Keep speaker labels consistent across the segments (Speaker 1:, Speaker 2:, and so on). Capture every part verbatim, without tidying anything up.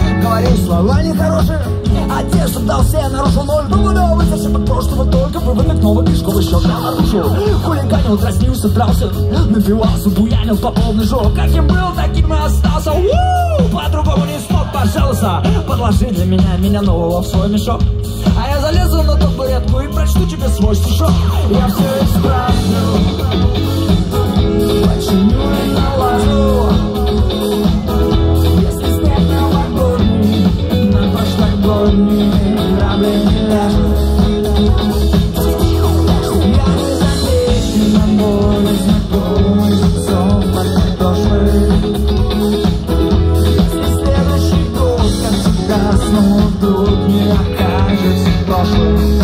Speaker 1: Говоришь слова нехорошие, одежду дал все, нарушил ноль. Думаю, вытащим от прошлого только выводок новый кишковый счет я нарушил. Хулиганил, дразнился, дрался, напивался, буянил по полный жог. Каким был, таким и остался. У-у-у! По-другому не смог, пожалуйста, подложи для меня, меня нового в свой мешок. А я залезу на табуретку и прочту тебе свой стишок. Я все исправлю, починю и наложу. Если снег новогодний на прошлогодний грабли не ляжет, я не замечу на более знакомых зубцов под подошвой. Если следующий год, как всегда, снова вдруг не окажется прошлым.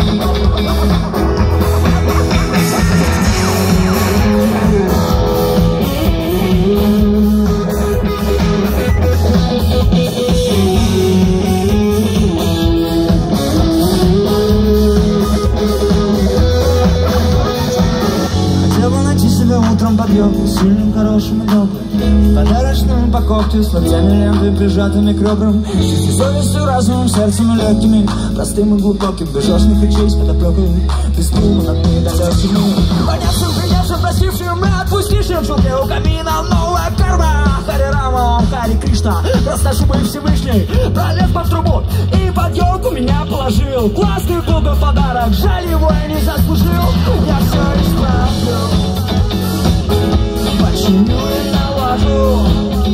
Speaker 1: Утром подъем, сильным, хорошим и добрым, подарочным упаковке, с локтями лентой, прижатыми к ребрам, с совестью, разумом, сердцем и легкими, простым и глубоким, без жестных речей, с подоплекой, без клуба над недалекими. Понявшим, принявшим, простившим и отпустившим, шутки у камина, новая карма. Хари Рама, Хари Кришна, просто шубы Всевышний, пролез под трубу и под елку меня положил. Классный был бы подарок, жаль, его я не заслужил. Я все исправлю, починю и наложу.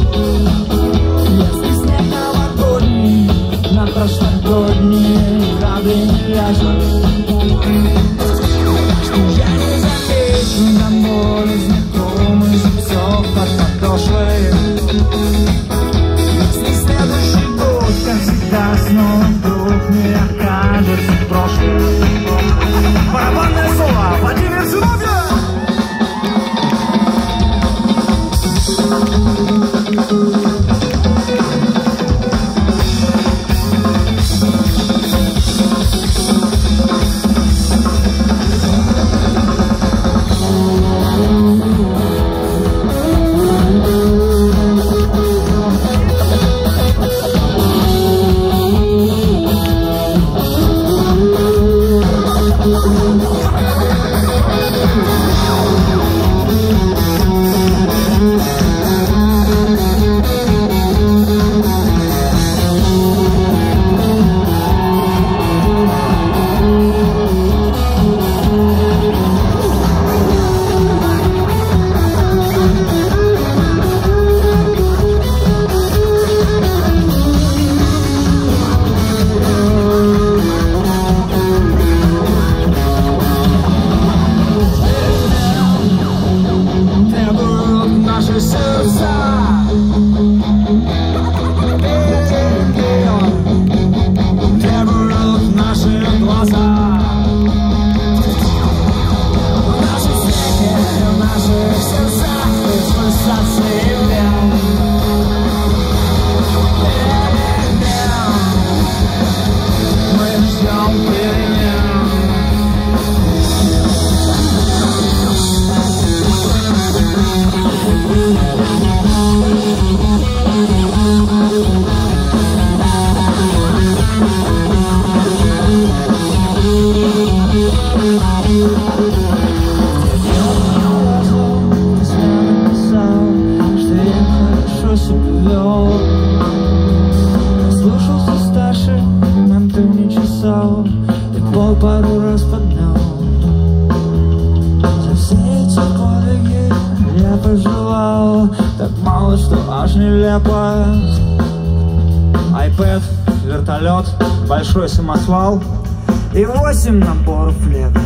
Speaker 1: Если снег новогодний на прошлогодний грабли не ляжет, я не замечу на более знакомых зубцов под подошвой. Если следующий год, как всегда, снова вдруг не окажется в прошлом. Барабанное соло, Владимир Зиновьев! Пару раз поднял. За все эти подвиги я пожелал так мало, что аж нелепо. Айпэд, вертолет, большой самосвал и восемь наборов лего.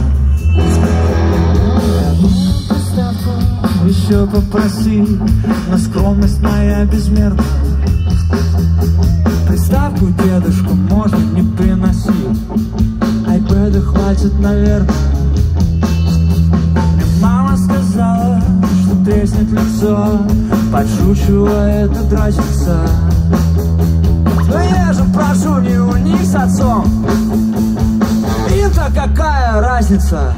Speaker 1: Приставку еще попроси, но скромность моя безмерна. Приставку дедушку можно не приносить, айпэда хватит, наверное. Мне мама сказала, что треснет лицо, подшучивая, это дразнится. Но я же прошу не у них с отцом, им-то какая разница?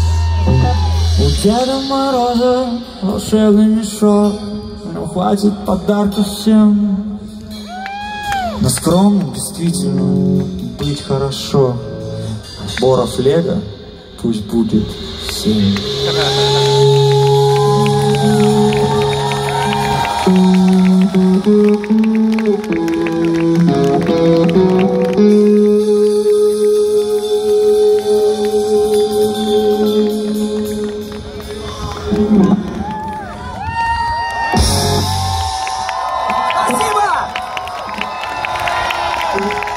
Speaker 1: У Деда Мороза волшебный мешок, но хватит подарков всем. Но скромным действительно быть хорошо. Боров Лего пусть будет семь.
Speaker 2: Спасибо!